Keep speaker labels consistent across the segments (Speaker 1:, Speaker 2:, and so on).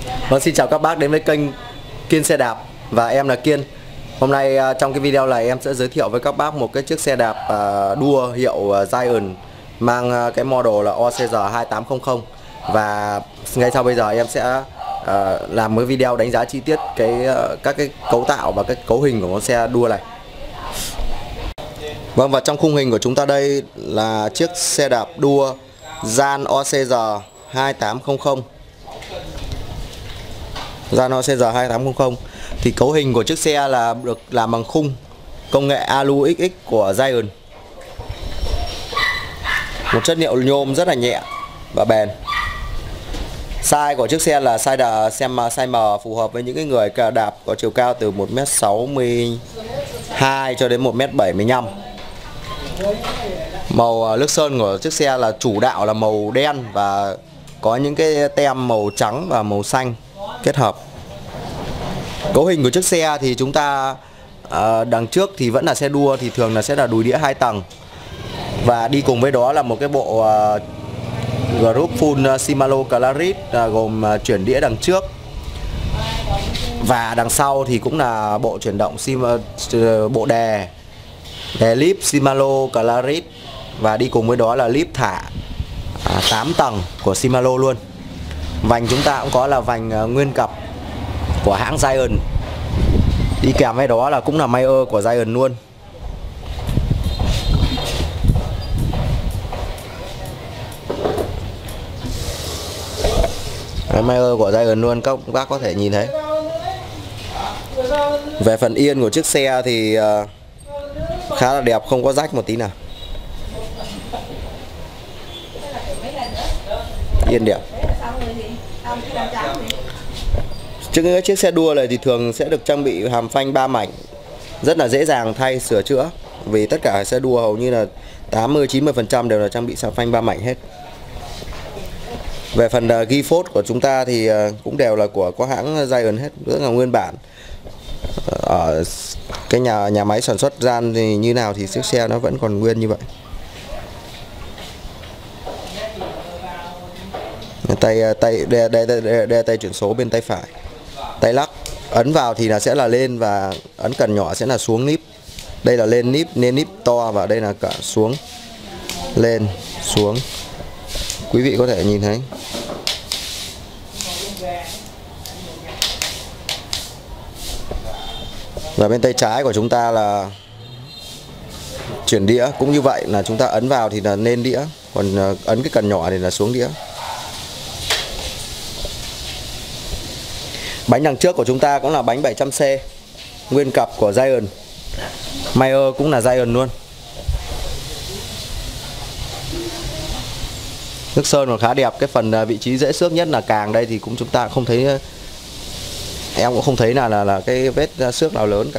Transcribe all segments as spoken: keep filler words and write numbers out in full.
Speaker 1: Vâng, xin chào các bác đến với kênh Kiên Xe Đạp và em là Kiên. Hôm nay trong cái video này em sẽ giới thiệu với các bác một cái chiếc xe đạp đua hiệu Giant mang cái model là O C R hai tám không không. Và ngay sau bây giờ em sẽ làm một video đánh giá chi tiết cái các cái cấu tạo và cái cấu hình của con xe đua này. Vâng, và trong khung hình của chúng ta đây là chiếc xe đạp đua Giant O C R hai tám không không. Giant O C R hai tám không không thì cấu hình của chiếc xe là được làm bằng khung công nghệ Alu X X của Giant. Một chất liệu nhôm rất là nhẹ và bền. Size của chiếc xe là size đà, xem size M, phù hợp với những cái người đạp có chiều cao từ một mét sáu mươi hai cho đến một mét bảy mươi lăm. Màu nước sơn của chiếc xe là chủ đạo là màu đen và có những cái tem màu trắng và màu xanh kết hợp. Cấu hình của chiếc xe thì chúng ta à, đằng trước thì vẫn là xe đua thì thường là sẽ là đùi đĩa hai tầng, và đi cùng với đó là một cái bộ à, group full Shimano Clarit à, gồm à, chuyển đĩa đằng trước, và đằng sau thì cũng là bộ chuyển động sim, bộ đè đè líp Shimano Clarit, và đi cùng với đó là líp thả à, tám tầng của Shimano luôn. Vành chúng ta cũng có là vành à, nguyên cặp của hãng Giant. Đi kèm với đó là cũng là Mayer của Giant luôn. Cái Mayer của Giant luôn, các bác có thể nhìn thấy. Về phần yên của chiếc xe thì uh, khá là đẹp, không có rách một tí nào. Yên đẹp. Trước chiếc xe đua này thì thường sẽ được trang bị hàm phanh ba mảnh, rất là dễ dàng thay sửa chữa, vì tất cả xe đua hầu như là tám mươi chín mươi phần trăm đều là trang bị hàm phanh ba mảnh hết. Về phần uh, ghi phốt của chúng ta thì uh, cũng đều là của có hãng Giant hết, rất là nguyên bản. Ở cái nhà nhà máy sản xuất gian thì như nào thì chiếc xe nó vẫn còn nguyên như vậy. Tay tay đe, đe, đe, đe tay chuyển số bên tay phải. Tay lắc ấn vào thì là sẽ là lên, và ấn cần nhỏ sẽ là xuống níp. Đây là lên níp, nên níp to, và đây là cả xuống, lên, xuống. Quý vị có thể nhìn thấy. Và bên tay trái của chúng ta là chuyển đĩa, cũng như vậy, là chúng ta ấn vào thì là lên đĩa, còn ấn cái cần nhỏ thì là xuống đĩa. Bánh đằng trước của chúng ta cũng là bánh bảy trăm C nguyên cặp của Giant. Mayer cũng là Giant luôn. Nước sơn còn khá đẹp. Cái phần vị trí dễ xước nhất là càng đây thì cũng chúng ta không thấy, em cũng không thấy là là, là cái vết xước nào lớn cả.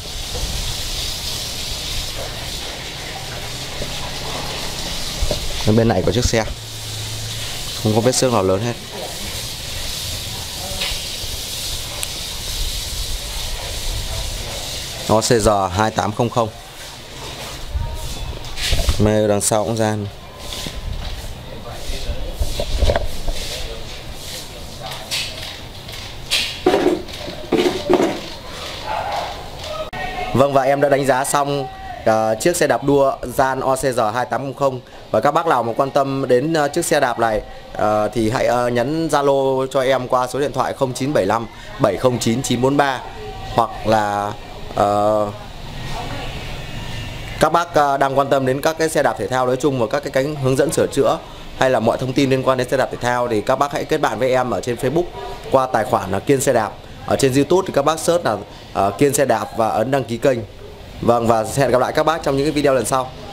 Speaker 1: Bên này của chiếc xe không có vết xước nào lớn hết. O C R hai tám không không. Mê đằng sau cũng gian. Vâng, và em đã đánh giá xong uh, chiếc xe đạp đua Giant O C R hai tám không không. Và các bác nào mà quan tâm đến uh, chiếc xe đạp này uh, thì hãy uh, nhắn Zalo cho em qua số điện thoại không chín bảy lăm bảy không chín chín bốn ba, hoặc là uh, các bác uh, đang quan tâm đến các cái xe đạp thể thao nói chung và các cái cánh hướng dẫn sửa chữa hay là mọi thông tin liên quan đến xe đạp thể thao thì các bác hãy kết bạn với em ở trên Facebook qua tài khoản là Kiên Xe Đạp. Ở trên YouTube thì các bác search là uh, Kiên Xe Đạp và ấn đăng ký kênh. Vâng, và hẹn gặp lại các bác trong những cái video lần sau.